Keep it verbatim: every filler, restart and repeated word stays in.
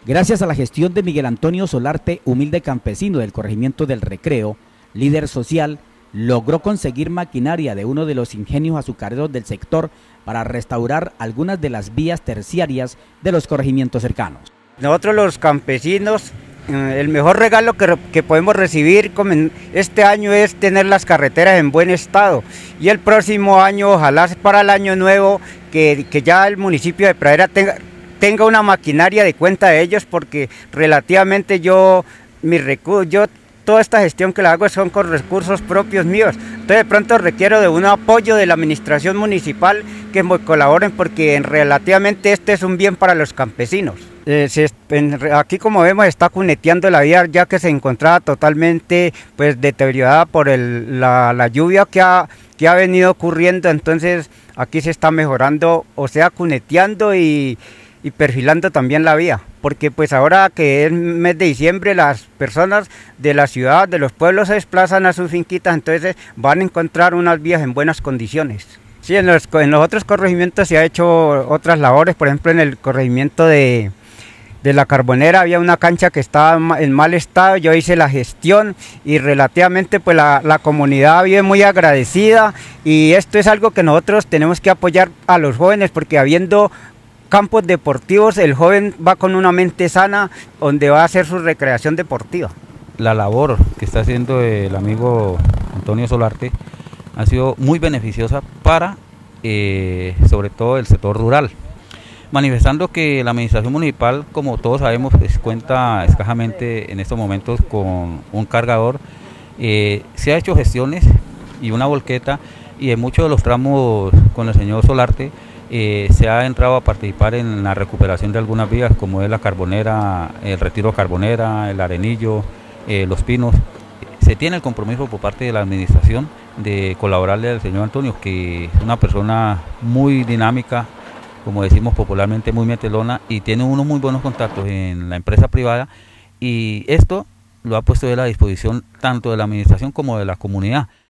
Gracias a la gestión de Miguel Antonio Solarte, humilde campesino del corregimiento del Recreo, líder social, logró conseguir maquinaria de uno de los ingenios azucareros del sector para restaurar algunas de las vías terciarias de los corregimientos cercanos. Nosotros los campesinos, el mejor regalo que, que podemos recibir este año es tener las carreteras en buen estado, y el próximo año, ojalá para el año nuevo, que, que ya el municipio de Pradera tenga, tenga una maquinaria de cuenta de ellos, porque relativamente yo, mi recurso, yo toda esta gestión que la hago son con recursos propios míos. Entonces de pronto requiero de un apoyo de la administración municipal que me colaboren, porque relativamente este es un bien para los campesinos. Eh, se, en, aquí como vemos está cuneteando la vía, ya que se encontraba totalmente pues deteriorada por el, la, la lluvia que ha, que ha venido ocurriendo. Entonces aquí se está mejorando, o sea, cuneteando y y perfilando también la vía, porque pues ahora que es mes de diciembre, las personas de la ciudad, de los pueblos se desplazan a sus finquitas, entonces van a encontrar unas vías en buenas condiciones. Sí, en los, en los otros corregimientos se ha hecho otras labores. Por ejemplo, en el corregimiento de, de La Carbonera había una cancha que estaba en mal estado, yo hice la gestión y relativamente pues la, la comunidad vive muy agradecida, y esto es algo que nosotros tenemos que apoyar a los jóvenes, porque habiendo campos deportivos, el joven va con una mente sana donde va a hacer su recreación deportiva. La labor que está haciendo el amigo Antonio Solarte ha sido muy beneficiosa para, eh, sobre todo, el sector rural, manifestando que la administración municipal, como todos sabemos, pues, cuenta escasamente en estos momentos con un cargador. Eh, se ha hecho gestiones y una volqueta, y en muchos de los tramos con el señor Solarte Eh, se ha entrado a participar en la recuperación de algunas vías, como es la Carbonera, el Retiro Carbonera, el Arenillo, eh, Los Pinos. Se tiene el compromiso por parte de la administración de colaborarle al señor Antonio, que es una persona muy dinámica, como decimos popularmente, muy metelona, y tiene unos muy buenos contactos en la empresa privada, y esto lo ha puesto él a disposición tanto de la administración como de la comunidad.